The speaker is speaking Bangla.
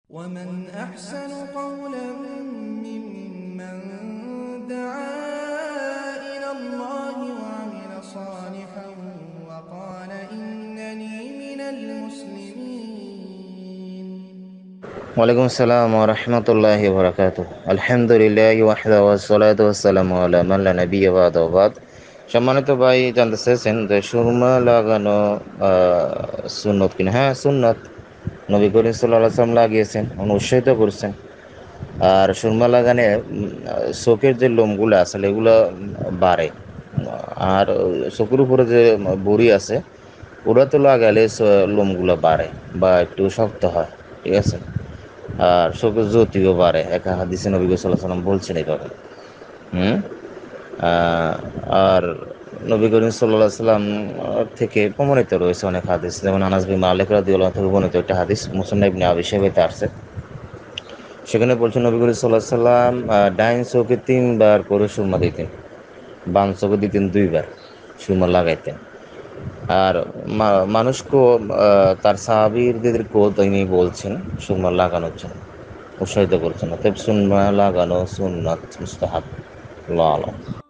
ومن أحسن قولا ممن دعا إلى الله وعمل صالحا وقال إنني من المسلمين. ওয়ালাইকুম আসসালাম ওয়া রাহমাতুল্লাহি ওয়া বারাকাতুহু। আলহামদুলিল্লাহি ওয়াহদাহু ওয়াসসালাতু ওয়াসসালামু আলা মান লা নাবিয়্যা বা'দাহু বাদ। সম্মানিত ভাই, জানতে চেয়েছেন যে সুরমা লাগানো সুন্নত কিনা? হ্যাঁ, সুন্নত। নবী করিম সাল্লাল্লাহু আলাইহি ওয়াসাল্লাম লাগিয়েছেন, উৎসাহিত করছেন। আর সুরমা লাগানে চোখের যে লোমগুলো আছে এগুলো বাড়ে। আর চোখের উপরে যে বড়ি আছে ওরা তো লাগালে লোমগুলো বাড়ে বা একটু শক্ত হয়, ঠিক আছে। আর চোখের জ্যোতিও বাড়ে, এক হাদিসে নবী সাল্লাল্লাহু আলাইহি ওয়াসাল্লাম বলছেন এইভাবে। হুম আহ, আর নবী করিম সাল্লাল্লাহু আলাইহি ওয়াসাল্লাম থেকে প্রমাণিত রয়েছে অনেক হাদিস, যেমন আনাস বিন মালিক রাদিয়াল্লাহু আনহু থেকে বর্ণিত একটা হাদিস মুসনাদ ইবনে আবি শাইবাতে আসছে। সেখানে বলছেন নবী করিম সাল্লাল্লাহু আলাইহি ওয়াসাল্লাম ডাইন চোখে 3 বার করে সুরমা দিতেন, বাম চোখে দিতেন 2 বার সুরমা লাগাইতেন। আর মানুষকেও তার সাহাবীদেরকেও তিনি বলছেন সুরমা লাগানোর জন্য, উৎসাহিত করছেন। অতএব সুরমা লাগানো সুন্নাত মুস্তাহাব। আল্লাহু আ'লাম।